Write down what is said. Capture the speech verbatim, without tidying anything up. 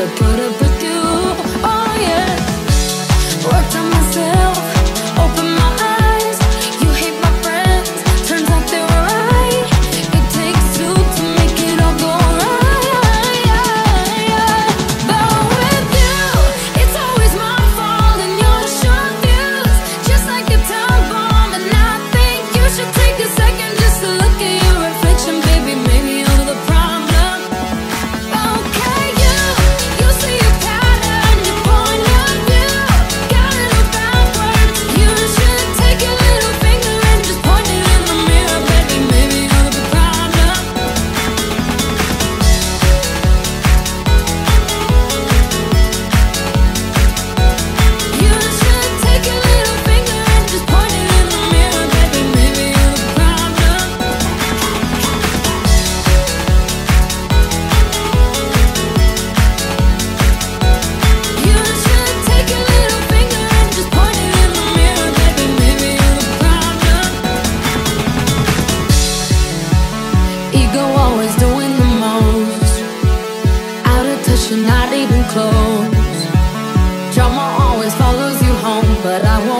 to put up with you. Oh yeah, worked on myself, open my eyes. You hate my friends, turns out they were right. It takes two to make it all go right. But with you, it's always my fault and your short views, just like a time bomb. And I think you should take a second just to look at your reflection, baby. Maybe you're the problem. Okay, you, you see a pattern, your point of view, got it all backwards. You should take your little finger and just point it in the mirror, baby. Maybe you're the problem. You should take your little finger and just point it in the mirror, baby. Maybe you're the problem. You should take your little finger and just point it in the mirror, baby. Maybe you're the problem. Ego always doing the most, out of touch and not even close. Drama always follows you home, but I